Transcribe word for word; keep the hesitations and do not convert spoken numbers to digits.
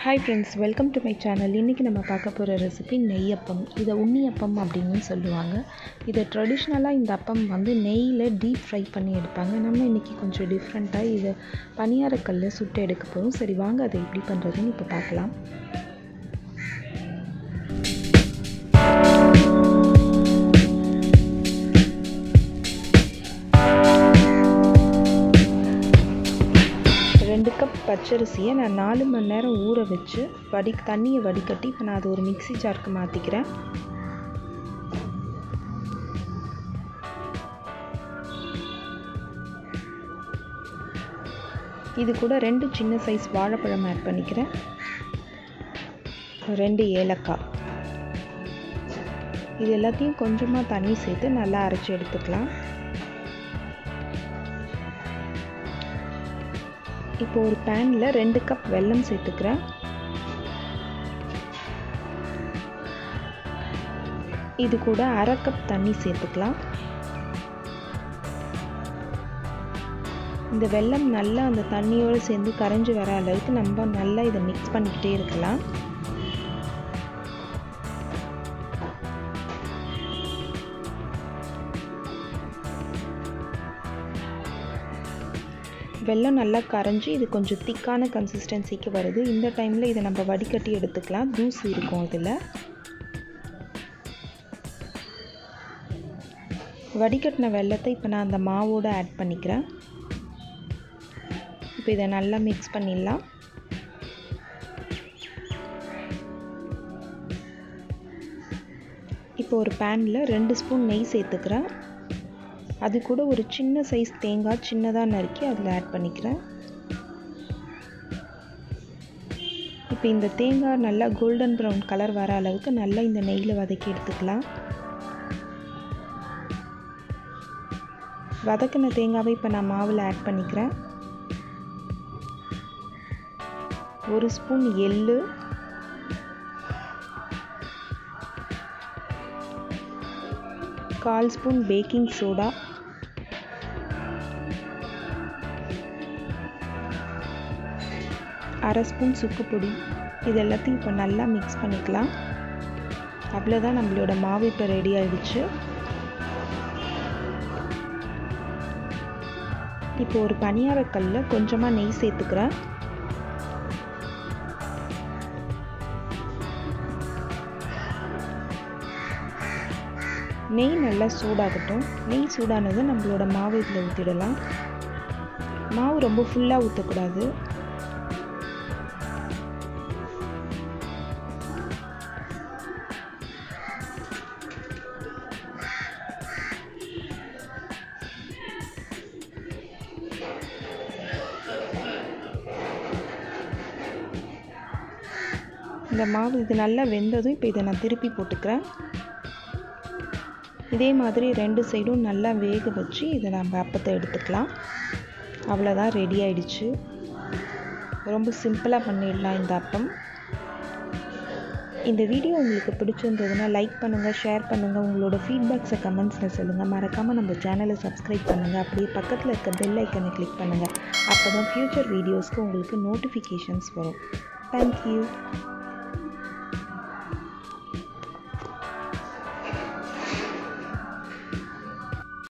Hi friends, welcome to my channel. இன்னைக்கு நம்ம பார்க்க போற ரெசிபி நெய்யப்பம். இத உன்னியப்பம் அப்படினு சொல்லுவாங்க. இத ட்ரெடிஷனலா இந்த அப்பம் வந்து நெய்யில டீப் ஃப்ரை பண்ணி எடுப்பாங்க. நம்ம இன்னைக்கு கொஞ்சம் டிஃபரண்டா இத பனியாரக்கல்ல சுட்டு எடுக்க போறோம். சரி வாங்க அதை எப்படி பண்றதுன்னு இப்ப பார்க்கலாம். ரெண்டு கப் பச்சரிசியை நான் நாலு மணி நேரம் ஊற வச்சு வடி தண்ணியை வடிகட்டி இப்போ நான் அதை ஒரு மிக்ஸி ஜாருக்கு மாற்றிக்கிறேன். இது கூட ரெண்டு சின்ன சைஸ் வாழைப்பழம் ஆட் பண்ணிக்கிறேன். ரெண்டு ஏலக்காய். இது எல்லாத்தையும் கொஞ்சமாக தண்ணி சேர்த்து நல்லா அரைச்சி எடுத்துக்கலாம். இப்போ ஒரு பேன்ல ரெண்டு கப் வெல்லம் சேர்த்துக்கிறேன். இது கூட அரை கப் தண்ணி சேர்த்துக்கலாம். இந்த வெல்லம் நல்லா அந்த தண்ணியோடு சேர்ந்து கரைஞ்சி வர அளவுக்கு நம்ம நல்லா இதை மிக்ஸ் பண்ணிக்கிட்டே இருக்கலாம். வெல்லம் நல்லா கரைஞ்சி இது கொஞ்சம் திக்கான கன்சிஸ்டன்சிக்கு வருது. இந்த டைமில் இதை நம்ம வடிகட்டி எடுத்துக்கலாம். தூசு இருக்கும் இதில். வடிகட்டின வெல்லத்தை இப்போ நான் அந்த மாவோடு ஆட் பண்ணிக்கிறேன். இப்போ இதை நல்லா மிக்ஸ் பண்ணிடலாம். இப்போ ஒரு பேனில் ரெண்டு ஸ்பூன் நெய் சேர்த்துக்கிறேன். அது கூட ஒரு சின்ன சைஸ் தேங்காய் சின்னதாக நறுக்கி அதில் ஆட் பண்ணிக்கிறேன். இப்போ இந்த தேங்காய் நல்லா கோல்டன் ப்ரௌன் கலர் வர அளவுக்கு நல்லா இந்த நெய்யில் வதக்கி எடுத்துக்கலாம். வதக்கின தேங்காவை இப்போ நான் மாவில் ஆட் பண்ணிக்கிறேன். ஒரு ஸ்பூன் எள்ளு, கால் ஸ்பூன் பேக்கிங் சோடா, அரை ஸ்பூன் சுக்கு பொடி, இது எல்லாத்தையும் இப்போ நல்லா மிக்ஸ் பண்ணிக்கலாம். அவ்வளோதான், நம்மளோட மாவு இப்போ ரெடி ஆகிடுச்சு. இப்போ ஒரு பனியாரக்கல்ல கொஞ்சமாக நெய் சேர்த்துக்கிறேன். நெய் நல்லா சூடாகட்டும். நெய் சூடானது நம்மளோட மாவு இதில் ஊற்றிடலாம். மாவு ரொம்ப ஃபுல்லாக ஊற்றக்கூடாது. இந்த மாவு இது நல்லா வெந்ததும் இப்போ இதை நான் திருப்பி போட்டுக்கிறேன். இதே மாதிரி ரெண்டு சைடும் நல்லா வேக வச்சு இதை நம்ம அப்பத்தை எடுத்துக்கலாம். அவ்வளோதான், ரெடி ஆயிடுச்சு. ரொம்ப சிம்பிளாக பண்ணிடலாம் இந்த அப்பம். இந்த வீடியோ உங்களுக்கு பிடிச்சிருந்ததுன்னா லைக் பண்ணுங்கள், ஷேர் பண்ணுங்கள். உங்களோட ஃபீட்பேக்ஸை கமெண்ட்ஸில் சொல்லுங்கள். மறக்காமல் நம்ம சேனலை சப்ஸ்கிரைப் பண்ணுங்கள். அப்படியே பக்கத்தில் இருக்க பெல் ஐக்கனை கிளிக் பண்ணுங்கள். அப்போ தான் ஃப்யூச்சர் வீடியோஸ்க்கு உங்களுக்கு நோட்டிஃபிகேஷன்ஸ் வரும். தேங்க்யூ.